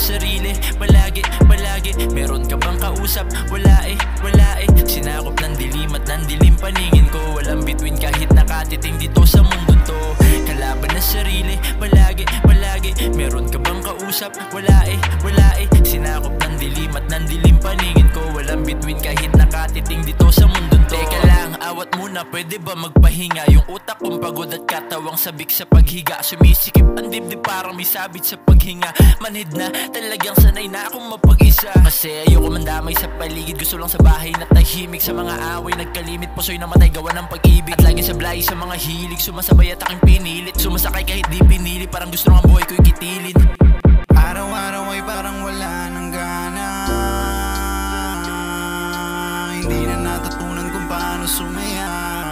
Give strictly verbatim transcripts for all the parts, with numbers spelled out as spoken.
sarili, palagi, palagi. Meron ka bang kausap? Wala eh, wala eh. Sinakop ng dilim at ng dilim paningin ko. Walang between kahit nakatiting dito sa mundong to. Kalaban ng sarili, palagi, palagi. Meron ka bang kausap? Wala eh, wala eh. Sinakop ng dilim at ng dilim paningin ko. Walang between kahit nakatiting dito sa mundong to. Teka lang, awat muna, pwede ba magpahinga? Yung utak kong pagod at katawang sabik sa paghiga. Sumisikip ang dibdib parang may sabit sa paghinga. Manhid na, talagang sanay na akong mapag-isa. Kasi ayoko mandamay sa paligid. Gusto lang sa bahay na tahimik. Sa mga away nagkalimit, puso'y namatay gawa ng pag-ibig. At lagi sablay sa mga hilig. Sumasabay at aking pinilit. Sumasakay kahit di pinili. Parang gusto ng buhay ko'y kitilin. Araw-araw ay parang wala ng gana. Hindi na natutunan kung paano sumaya.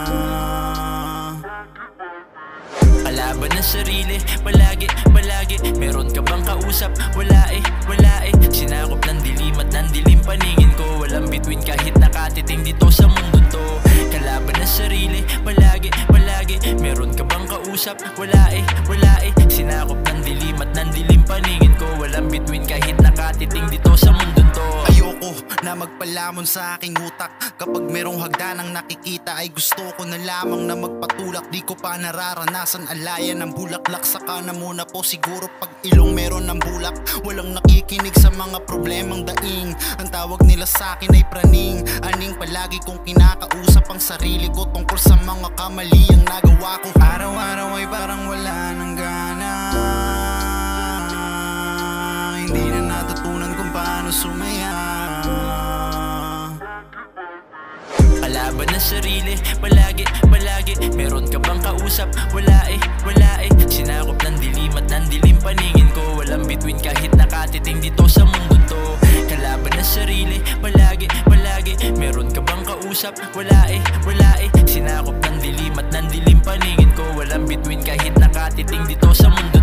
Kalaban ng sarili, palagi, palagi. Meron ka bang kausap? Wala eh, wala eh. Sinakop ng dilim at ng dilim paningin ko. Walang between kahit nakatiting dito sa mundo to. Kalaban ng sarili, palagi, palagi. Meron ka bang kausap? Wala eh, wala eh. Sinakop ng dilim at ng dilim paningin ko. Walang between kahit nakatiting dito sa mundo to. Ayoko na magpalamon sa aking utak. Kapag merong hagdanang nakikita ay gusto ko na lamang na magpatulak. Di ko pa nararanasan alayan ng bulaklak. Saka na muna po siguro pag ilong meron ng bulak. Walang nakikinig sa mga problemang daing. Ang tawag nila sa akin ay praning. Aning palagi kong kinakausap ang sarili ko tungkol sa mga kamali ang nagawa ko. Araw-araw ay parang wala ng gana. Hindi na natutunan kung paano sumaya. Kalaban ng sarili, palagi, palagi. Meron ka bang kausap? Wala eh, wala eh. Sinakop ng dilim at ng dilim paningin ko. Walang between kahit nakatiting dito sa mundo to. Kalaban ng sarili, palagi, palagi. Meron ka bang kausap? Wala eh, wala eh. Sinakop ng dilim at ng dilim paningin ko. Walang between kahit nakatiting dito sa mundo.